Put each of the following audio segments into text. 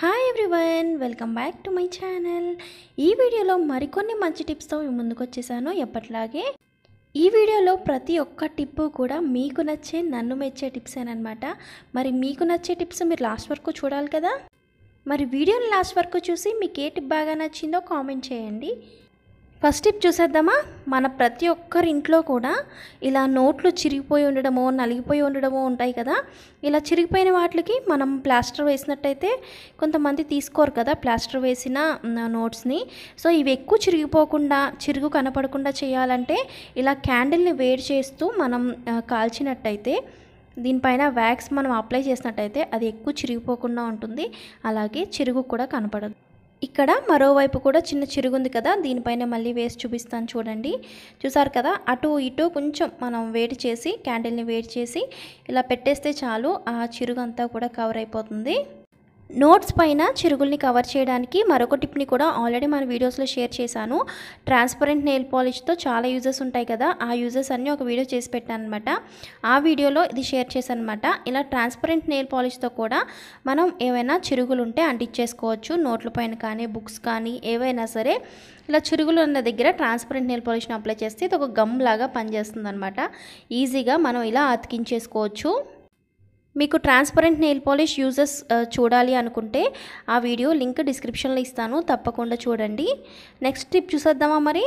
Hi everyone, welcome back to my channel. ఈ వీడియోలో మరికొన్ని మంచి టిప్స్తో ముందుకు వచ్చేసాను. ఎప్పట్లాగే ఈ వీడియోలో ప్రతి ఒక్క టిప్పు కూడా మీకు నచ్చే, నన్ను మెచ్చే టిప్సేనమాట. మరి మీకు నచ్చే టిప్స్ మీరు లాస్ట్ వరకు చూడాలి కదా. మరి వీడియోని లాస్ట్ వరకు చూసి మీకు ఏ టిప్ బాగా నచ్చిందో కామెంట్ చేయండి. ఫస్ట్ టిప్ చూసేద్దామా. మన ప్రతి ఒక్కరి ఇంట్లో కూడా ఇలా నోట్లు చిరిగిపోయి ఉండడమో, నలిగిపోయి ఉండడమో ఉంటాయి కదా. ఇలా చిరిగిపోయిన వాటికి మనం ప్లాస్టర్ వేసినట్టయితే కొంతమంది తీసుకోరు కదా ప్లాస్టర్ వేసిన నోట్స్ని. సో ఇవి ఎక్కువ చిరిగిపోకుండా, చిరుగు కనపడకుండా చేయాలంటే ఇలా క్యాండిల్ని వేడి చేస్తూ మనం కాల్చినట్టయితే, దీనిపైన వ్యాక్స్ మనం అప్లై చేసినట్టయితే అది ఎక్కువ చిరిగిపోకుండా ఉంటుంది. అలాగే చిరుగు కూడా కనపడదు. ఇక్కడ మరోవైపు కూడా చిన్న చిరుగు ఉంది కదా, దీనిపైన మళ్ళీ వేసి చూపిస్తాను చూడండి. చూసారు కదా, అటు ఇటు కొంచెం మనం వేడి చేసి, క్యాండిల్ని వేడి చేసి ఇలా పెట్టేస్తే చాలు, ఆ చిరుగు అంతా కూడా కవర్ అయిపోతుంది. నోట్స్ పైన చిరుగుల్ని కవర్ చేయడానికి మరొక టిప్ని కూడా ఆల్రెడీ మన వీడియోస్లో షేర్ చేశాను. ట్రాన్స్పరెంట్ నెయిల్ పాలిష్తో చాలా యూజెస్ ఉంటాయి కదా, ఆ యూజెస్ అన్నీ ఒక వీడియో చేసి పెట్టాను అనమాట. ఆ వీడియోలో ఇది షేర్ చేశాను అనమాట. ఇలా ట్రాన్స్పరెంట్ నెయిల్ పాలిష్తో కూడా మనం ఏవైనా చిరుగులు ఉంటే అంటించేసుకోవచ్చు. నోట్ల పైన కానీ, బుక్స్ కానీ ఏవైనా సరే ఇలా చిరుగులు ఉన్న దగ్గర ట్రాన్స్పరెంట్ నెయిల్ పాలిష్ని అప్లై చేస్తే ఇది ఒక గమ్ లాగా పనిచేస్తుంది అనమాట. ఈజీగా మనం ఇలా అతికించేసుకోవచ్చు. మీకు ట్రాన్స్పరెంట్ నెయిల్ పాలిష్ యూజెస్ చూడాలి అనుకుంటే ఆ వీడియో లింక్ డిస్క్రిప్షన్లో ఇస్తాను, తప్పకుండా చూడండి. నెక్స్ట్ టిప్ చూసేద్దామా. మరి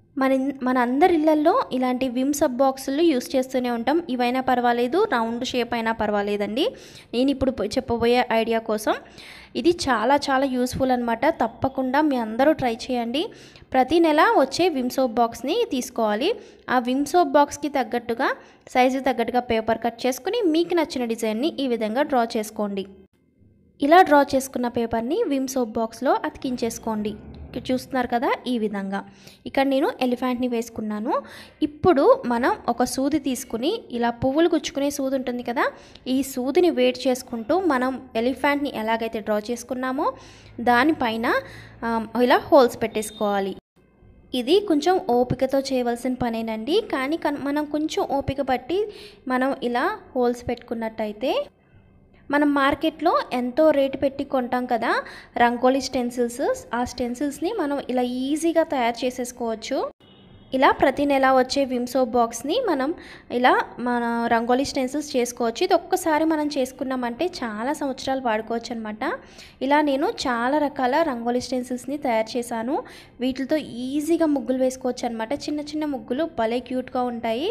మన అందరి ఇళ్లల్లో ఇలాంటి విమ్ సబ్ బాక్సులు యూస్ చేస్తూనే ఉంటాం. ఇవైనా పర్వాలేదు, రౌండ్ షేప్ అయినా పర్వాలేదండి. నేను ఇప్పుడు చెప్పబోయే ఐడియా కోసం ఇది చాలా చాలా యూస్ఫుల్ అనమాట. తప్పకుండా మీ అందరూ ట్రై చేయండి. ప్రతి నెల వచ్చే విమ్ సోప్ బాక్స్ని తీసుకోవాలి. ఆ విమ్ సోప్ బాక్స్కి తగ్గట్టుగా, సైజు తగ్గట్టుగా పేపర్ కట్ చేసుకుని మీకు నచ్చిన డిజైన్ని ఈ విధంగా డ్రా చేసుకోండి. ఇలా డ్రా చేసుకున్న పేపర్ని విమ్ సోప్ బాక్స్లో అతికించేసుకోండి. చూస్తున్నారు కదా, ఈ విధంగా. ఇక్కడ నేను ఎలిఫెంట్ని వేసుకున్నాను. ఇప్పుడు మనం ఒక సూది తీసుకుని, ఇలా పువ్వులు గుచ్చుకునే సూది ఉంటుంది కదా, ఈ సూదిని వేడి చేసుకుంటూ మనం ఎలిఫెంట్ని ఎలాగైతే డ్రా చేసుకున్నామో దానిపైన ఇలా హోల్స్ పెట్టేసుకోవాలి. ఇది కొంచెం ఓపికతో చేయవలసిన పనేనండి, కానీ మనం కొంచెం ఓపిక పట్టి మనం ఇలా హోల్స్ పెట్టుకున్నట్టయితే, మనం మార్కెట్లో ఎంతో రేటు పెట్టి కొంటాం కదా రంగోలీ స్టెన్సిల్స్, ఆ స్టెన్సిల్స్ని మనం ఇలా ఈజీగా తయారు చేసేసుకోవచ్చు. ఇలా ప్రతి నెల వచ్చే విమ్ సోప్ బాక్స్ని మనం ఇలా మన రంగోలీ స్టెన్సిల్స్ చేసుకోవచ్చు. ఇది ఒక్కసారి మనం చేసుకున్నామంటే చాలా సంవత్సరాలు వాడుకోవచ్చు అనమాట. ఇలా నేను చాలా రకాల రంగోలీ స్టెన్సిల్స్ని తయారు చేశాను. వీటితో ఈజీగా ముగ్గులు వేసుకోవచ్చు అనమాట. చిన్న చిన్న ముగ్గులు భలే క్యూట్గా ఉంటాయి.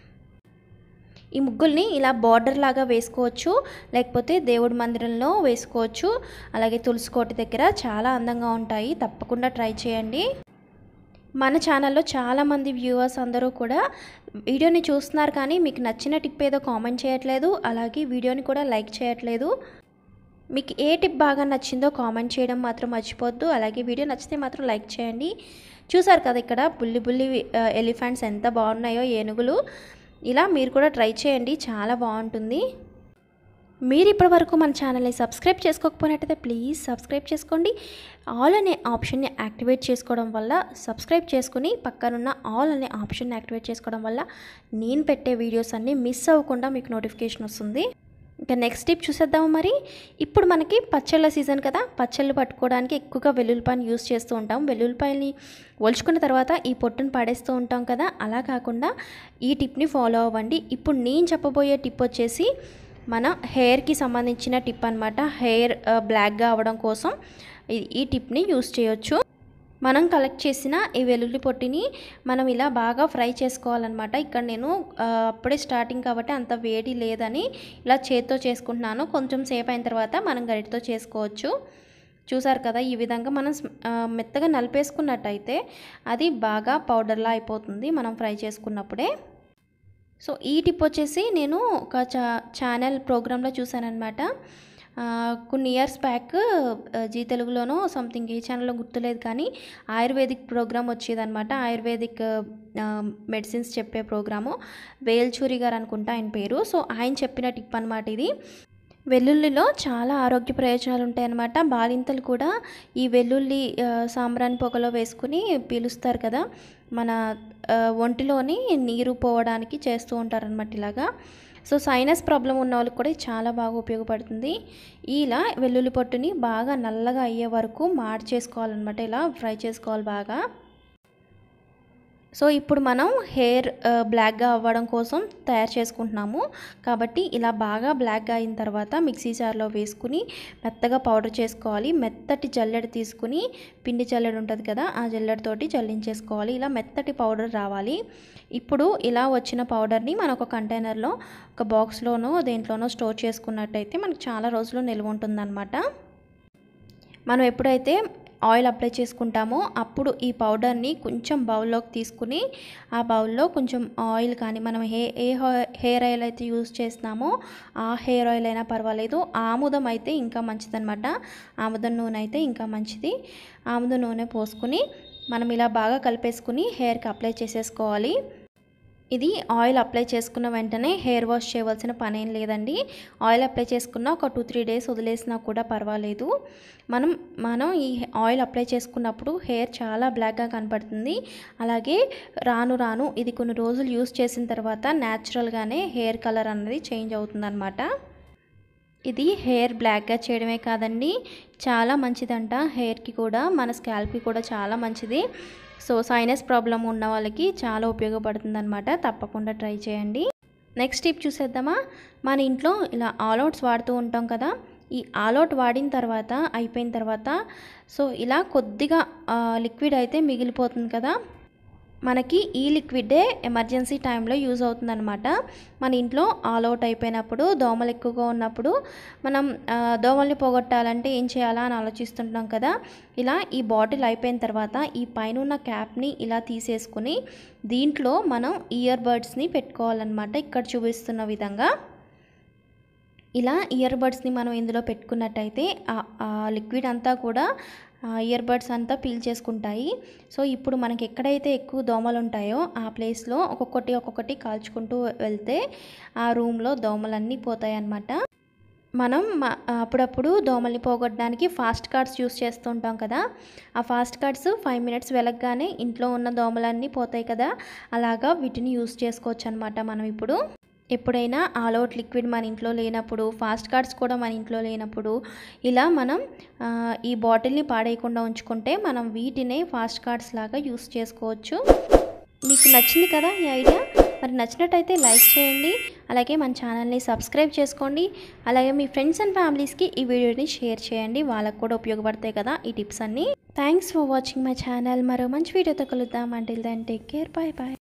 ఈ ముగ్గుల్ని ఇలా బార్డర్ లాగా వేసుకోవచ్చు, లేకపోతే దేవుడి మందిరంలో వేసుకోవచ్చు. అలాగే తులసి కోట దగ్గర చాలా అందంగా ఉంటాయి. తప్పకుండా ట్రై చేయండి. మన ఛానల్లో చాలామంది వ్యూవర్స్ అందరూ కూడా వీడియోని చూస్తున్నారు, కానీ మీకు నచ్చిన టిప్ ఏదో కామెంట్ చేయట్లేదు, అలాగే వీడియోని కూడా లైక్ చేయట్లేదు. మీకు ఏ టిప్ బాగా నచ్చిందో కామెంట్ చేయడం మాత్రం మర్చిపోద్దు. అలాగే వీడియో నచ్చితే మాత్రం లైక్ చేయండి. చూసారు కదా, ఇక్కడ బుల్లి బుల్లి ఎలిఫెంట్స్ ఎంత బాగున్నాయో, ఏనుగులు. ఇలా మీరు కూడా ట్రై చేయండి, చాలా బాగుంటుంది. మీరు ఇప్పటి వరకు మన ఛానల్ని సబ్స్క్రైబ్ చేసుకోకపోయినట్టయితే ప్లీజ్ సబ్స్క్రైబ్ చేసుకోండి. ఆల్ అనే ఆప్షన్ని యాక్టివేట్ చేసుకోవడం వల్ల, సబ్స్క్రైబ్ చేసుకుని పక్కనున్న ఆల్ అనే ఆప్షన్ని యాక్టివేట్ చేసుకోవడం వల్ల నేను పెట్టే వీడియోస్ అన్నీ మిస్ అవ్వకుండా మీకు నోటిఫికేషన్ వస్తుంది. ఇంకా నెక్స్ట్ టిప్ చూసేద్దాము. మరి ఇప్పుడు మనకి పచ్చళ్ళ సీజన్ కదా, పచ్చళ్ళు పట్టుకోవడానికి ఎక్కువగా వెల్లుల్లిపాయని యూస్ చేస్తూ ఉంటాం. వెల్లుల్లిపాయని ఒలుచుకున్న తర్వాత ఈ పొట్టును పడేస్తూ ఉంటాం కదా, అలా కాకుండా ఈ టిప్ని ఫాలో అవ్వండి. ఇప్పుడు నేను చెప్పబోయే టిప్ వచ్చేసి మన హెయిర్కి సంబంధించిన టిప్ అనమాట. హెయిర్ బ్లాక్గా అవ్వడం కోసం ఈ టిప్ని యూస్ చేయొచ్చు. మనం కలెక్ట్ చేసిన ఈ వెల్లుల్లి పొట్టిని మనం ఇలా బాగా ఫ్రై చేసుకోవాలన్నమాట. ఇక్కడ నేను అప్పుడే స్టార్టింగ్ కాబట్టి అంత వేడి లేదని ఇలా చేత్తో చేసుకుంటున్నాను. కొంచెం సేపు అయిన తర్వాత మనం గరిటతో చేసుకోవచ్చు. చూసారు కదా, ఈ విధంగా మనం మెత్తగా నలిపేసుకున్నట్టయితే అది బాగా పౌడర్లా అయిపోతుంది మనం ఫ్రై చేసుకున్నప్పుడే. సో ఈ టిప్ వచ్చేసి నేను ఒక ఛానల్ ప్రోగ్రాంలో చూసానన్నమాట. కొన్ని ఇయర్స్ బ్యాక్ జీ తెలుగులోనో సంథింగ్ ఏ ఛానల్లో గుర్తులేదు, కానీ ఆయుర్వేదిక్ ప్రోగ్రామ్ వచ్చేదన్నమాట. ఆయుర్వేదిక్ మెడిసిన్స్ చెప్పే ప్రోగ్రాము. వేల్చూరి గారు అనుకుంటా ఆయన పేరు. సో ఆయన చెప్పిన టిప్ అనమాట ఇది. వెల్లుల్లిలో చాలా ఆరోగ్య ప్రయోజనాలు ఉంటాయన్నమాట. బాలింతలు కూడా ఈ వెల్లుల్లి సాంబ్రాణి పొగలో వేసుకుని పీలుస్తారు కదా, మన ఒంటిలోని నీరు పోవడానికి చేస్తూ ఉంటారనమాట ఇలాగా. సో సైనస్ ప్రాబ్లం ఉన్న వాళ్ళకి కూడా చాలా బాగా ఉపయోగపడుతుంది. ఇలా వెల్లుల్లి పొట్టుని బాగా నల్లగా అయ్యే వరకు మార్చేసుకోవాలన్నమాట. ఇలా ఫ్రై చేసుకోవాలి బాగా. సో ఇప్పుడు మనం హెయిర్ బ్లాక్గా అవ్వడం కోసం తయారు చేసుకుంటున్నాము కాబట్టి ఇలా బాగా బ్లాక్గా అయిన తర్వాత మిక్సీ జార్లో వేసుకుని మెత్తగా పౌడర్ చేసుకోవాలి. మెత్తటి జల్లెడ తీసుకుని, పిండి జల్లెడ ఉంటుంది కదా, ఆ జల్లెడతోటి జల్లించేసుకోవాలి. ఇలా మెత్తటి పౌడర్ రావాలి. ఇప్పుడు ఇలా వచ్చిన పౌడర్ని మనం ఒక కంటైనర్లో, ఒక బాక్స్లోనో దేంట్లోనో స్టోర్ చేసుకున్నట్టయితే మనకు చాలా రోజులు నిల్వ ఉంటుందన్నమాట. మనం ఎప్పుడైతే ఆయిల్ అప్లై చేసుకుంటామో అప్పుడు ఈ పౌడర్ని కొంచెం బౌల్లోకి తీసుకుని, ఆ బౌల్లో కొంచెం ఆయిల్ కానీ, మనం హెయిర్ ఆయిల్ అయితే యూజ్ చేస్తున్నామో ఆ హెయిర్ ఆయిల్ అయినా పర్వాలేదు, ఆముదం అయితే ఇంకా మంచిదన్నమాట. ఆముదం నూనె అయితే ఇంకా మంచిది. ఆముదం నూనె పోసుకుని మనం ఇలా బాగా కలిపేసుకుని హెయిర్కి అప్లై చేసేసుకోవాలి. ఇది ఆయిల్ అప్లై చేసుకున్న వెంటనే హెయిర్ వాష్ చేయవలసిన పని ఏం లేదండి. ఆయిల్ అప్లై చేసుకున్న ఒక 2-3 డేస్ వదిలేసినా కూడా పర్వాలేదు. మనం ఈ ఆయిల్ అప్లై చేసుకున్నప్పుడు హెయిర్ చాలా బ్లాక్గా కనపడుతుంది. అలాగే రాను రాను ఇది కొన్ని రోజులు యూస్ చేసిన తర్వాత న్యాచురల్గానే హెయిర్ కలర్ అనేది చేంజ్ అవుతుందన్నమాట. ఇది హెయిర్ బ్లాక్గా చేయడమే కాదండి, చాలా మంచిదంట హెయిర్కి కూడా, మన స్కాల్ప్కి కూడా చాలా మంచిది. సో సైనస్ ప్రాబ్లం ఉన్న వాళ్ళకి చాలా ఉపయోగపడుతుంది అనమాట. తప్పకుండా ట్రై చేయండి. నెక్స్ట్ టిప్ చూసేద్దామా. మన ఇంట్లో ఇలా ఆల్ అవుట్స్ వాడుతూ ఉంటాం కదా, ఈ ఆల్ అవుట్ వాడిన తర్వాత అయిపోయిన తర్వాత సో ఇలా కొద్దిగా లిక్విడ్ అయితే మిగిలిపోతుంది కదా, మనకి ఈ లిక్విడే ఎమర్జెన్సీ టైంలో యూజ్ అవుతుందన్నమాట. మన ఇంట్లో ఆల్ అవుట్ అయిపోయినప్పుడు, దోమలు ఎక్కువగా ఉన్నప్పుడు మనం దోమల్ని పోగొట్టాలంటే ఏం చేయాలా అని ఆలోచిస్తుంటాం కదా. ఇలా ఈ బాటిల్ అయిపోయిన తర్వాత ఈ పైన ఉన్న క్యాప్ని ఇలా తీసేసుకుని దీంట్లో మనం ఇయర్ బడ్స్ని పెట్టుకోవాలన్నమాట. ఇక్కడ చూపిస్తున్న విధంగా ఇలా ఇయర్ బడ్స్ని మనం ఇందులో పెట్టుకున్నట్టయితే ఆ లిక్విడ్ అంతా కూడా ఇయర్ బడ్స్ అంతా పీల్ చేసుకుంటాయి. సో ఇప్పుడు మనకి ఎక్కడైతే ఎక్కువ దోమలు ఉంటాయో ఆ ప్లేస్లో ఒక్కొక్కటి కాల్చుకుంటూ వెళ్తే ఆ రూమ్లో దోమలన్నీ పోతాయి అన్నమాట. మనం అప్పుడప్పుడు దోమల్ని పోగొట్టడానికి ఫాస్ట్ కార్డ్స్ యూస్ చేస్తూ ఉంటాం కదా, ఆ ఫాస్ట్ కార్డ్స్ 5 మినిట్స్ వెలగగానే ఇంట్లో ఉన్న దోమలన్నీ పోతాయి కదా, అలాగా వీటిని యూస్ చేసుకోవచ్చు అనమాట. మనం ఇప్పుడు ఎప్పుడైనా ఆల్ అవుట్ లిక్విడ్ మన ఇంట్లో లేనప్పుడు, ఫాస్ట్ కార్డ్స్ కూడా మన ఇంట్లో లేనప్పుడు ఇలా మనం ఈ బాటిల్ని పాడేయకుండా ఉంచుకుంటే మనం వీటినే ఫాస్ట్ కార్డ్స్ లాగా యూస్ చేసుకోవచ్చు. మీకు నచ్చింది కదా ఈ ఐడియా? మరి నచ్చినట్టయితే లైక్ చేయండి, అలాగే మన ఛానల్ని సబ్స్క్రైబ్ చేసుకోండి. అలాగే మీ ఫ్రెండ్స్ అండ్ ఫ్యామిలీస్కి ఈ వీడియోని షేర్ చేయండి, వాళ్ళకు కూడా ఉపయోగపడతాయి కదా ఈ టిప్స్ అన్నీ. Thanks for watching my channel. మరో మంచి వీడియోతో కలుద్దాం. Until then take care, bye bye.